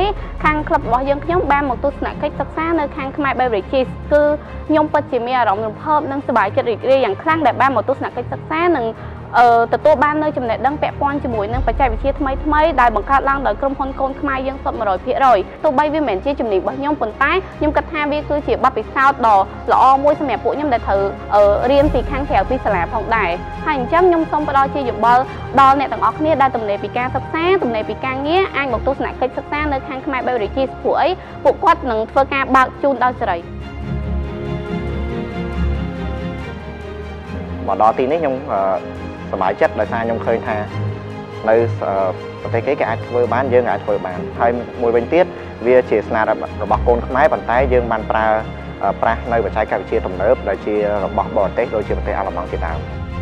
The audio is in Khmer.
នេះខាងក្លឹបរបស់យើងខ្ញុំបានមកទស្សនកិច្ចសិក្សានៅខាងខ្មែរ Beverages គឺខ្ញុំពិតជាមានអារម្មណ៍រំភើបនិងសប្បាយចិត្តរីករាយយ៉ាងខ្លាំងដែលបានមកទស្សនកិច្ចសិក្សានិងទទួលបាននៅចំណេះដឹងពាក់ព័ន្ធជាមួយនឹងបច្ចេកវិទ្យាថ្មីដែលបង្កើតឡើងដោយក្រុមហ៊ុនកូនខ្មែរយើងសុទ្ធ 100% ទោះបីវាមិនមែនជាជំនាញរបស់ខ្ញុំប៉ុន្តែខ្ញុំគិតថាវាគឺជាបទពិសោធន៍ដ៏ល្អមួយសម្រាប់ពួកខ្ញុំដែលត្រូវរៀនពីខាងក្រៅពីសាលាផងដែរហើយអញ្ចឹងខ្ញុំសូមផ្ដល់ជាយោបល់ដល់អ្នកទាំងអស់គ្នាដែលទំនេរពីការសិក្សាទំនេរពីការងារអាចមកទស្សនកិច្ចសិក្សានៅខាងខ្មែរ Beverages ព្រោះអីពួកគាត់នឹងធ្វើការបើកជូនដល់សេរីមកដល់ទីនេះខ្ញុំសប្បាយចិត្តដោយសារខ្ញុំឃើញថានៅប្រទេសគេអាចធ្វើបានយើងអាចធ្វើបានហើយមួយវិញទៀតវាជាស្នាដៃរបស់កូនខ្មែរប៉ុន្តែយើងបានប្រើប្រាស់នៅបច្ចេកវិទ្យាទំនើបដែលជារបស់បរទេសដូចជាប្រទេសអាល្លឺម៉ង់ជាដើម